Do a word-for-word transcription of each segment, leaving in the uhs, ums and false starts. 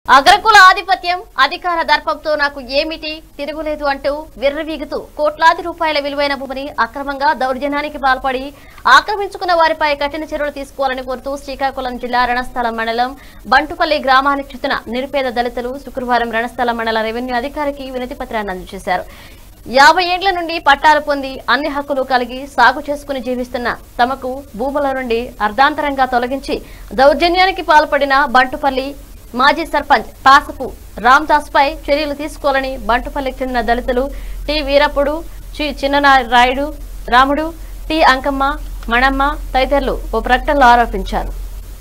అగ్రకుల ఆధిపత్యం అధికార దర్పంతో నాకు ఏమిటి తిరుగులేదు అంటూ విర్రవీగుతూ కోట్లాది రూపాయల విలువైన భూమిని అక్రమంగా దౌర్జన్యానికి పాల్పడి ఆక్రమించుకున్న వారిపై కఠిన చర్యలు తీసుకోవాలని కోరుతూ శ్రీకాకుళం జిల్లా రణస్థలం మండలం బంటుపల్లి గ్రామానికి చెందిన నిరుపేద దళితులు శుక్రవారం రణస్థలం మండల రెవెన్యూ అధికారికి వినతి పత్రాన్ని అందజేశారు. యాభై ఏండ్ల నుండి పట్టాలు పొంది అన్ని హక్కులు కలిగి సాగు చేసుకుని జీవిస్తున్న తమకు భూముల నుండి అర్ధాంతరంగా తొలగించి దౌర్జన్యానికి పాల్పడిన బంటుపల్లి మాజీ సర్పంచ్ పాసపు రామ్దాస్ పై చర్యలు తీసుకోవాలని బంటుపల్లికి చెందిన దళితులు టి వీరప్పుడు చి చిన్నరాయుడు రాముడు టి అంకమ్మ మణమ్మ తదితరులు ఓ ప్రకటనలో ఆరోపించారు.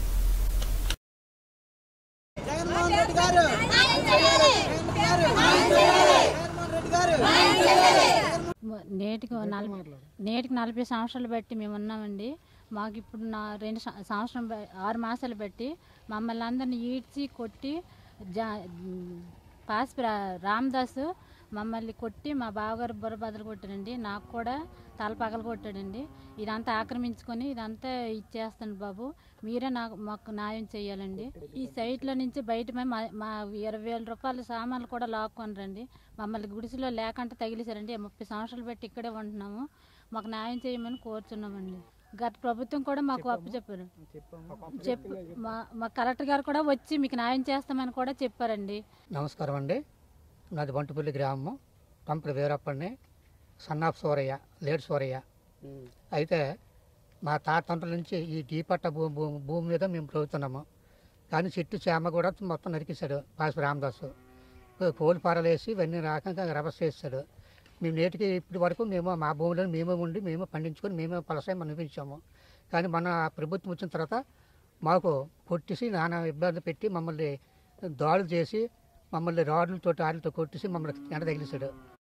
నేటికి నలభై నేటికి నలభై సంవత్సరాలు బట్టి మేము ఉన్నామండి. మాకు ఇప్పుడు నా రెండు సంవత్సరం ఆరు మాసాలు బట్టి మమ్మల్ని అందరినీ ఈడ్చి కొట్టి జా పాస్ రామదాసు మమ్మల్ని కొట్టి మా బావగారు బుర్ర బదులు కొట్టాడండి. నాకు కూడా తల పగలు కొట్టాడండి. ఇదంతా ఆక్రమించుకొని ఇదంతా ఇచ్చేస్తాను బాబు, మీరే నాకు మాకు న్యాయం చేయాలండి. ఈ సైట్లో నుంచి బయట మా మా ఇరవై వేల రూపాయల సామాన్లు కూడా లాక్కొని రండి. మమ్మల్ని గుడిసెలో లేకంటే తగిలేశారండి. ముప్పై సంవత్సరాలు బట్టి ఇక్కడే ఉంటున్నాము. మాకు న్యాయం చేయమని కోరుచున్నామండి. గత ప్రభుత్వం కూడా మాకు అప్పు చెప్పారు చెప్పు మా మా కలెక్టర్ గారు కూడా వచ్చి మీకు న్యాయం చేస్తామని కూడా చెప్పారండి. నమస్కారం అండి. నాది బంటుపల్లి గ్రామం. కంపెనీ వీరప్పని సన్నాఫ్ సూరయ్య లేడు సూరయ్య. అయితే మా తాతండ్రుల నుంచి ఈ డీపట్ట భూ భూమి మీద మేము ప్రభుతున్నాము. కానీ చెట్టు చేమ కూడా మొత్తం నరికేశాడు పాసి రామదాసు. కోడి పారలేసి ఇవన్నీ రాకంగా రభస్ చేస్తాడు. మేము నేటికి ఇప్పటి వరకు మేము మా భూమిలో మేమే ఉండి మేము పండించుకొని మేమే పలసాయం అనిపించాము. కానీ మన ప్రభుత్వం వచ్చిన తర్వాత మాకు కొట్టేసి నానా ఇబ్బంది పెట్టి మమ్మల్ని దాడులు చేసి మమ్మల్ని రాడ్లతో ఆటలతో కొట్టేసి మమ్మల్ని ఎండ తగిలిస్తాడు.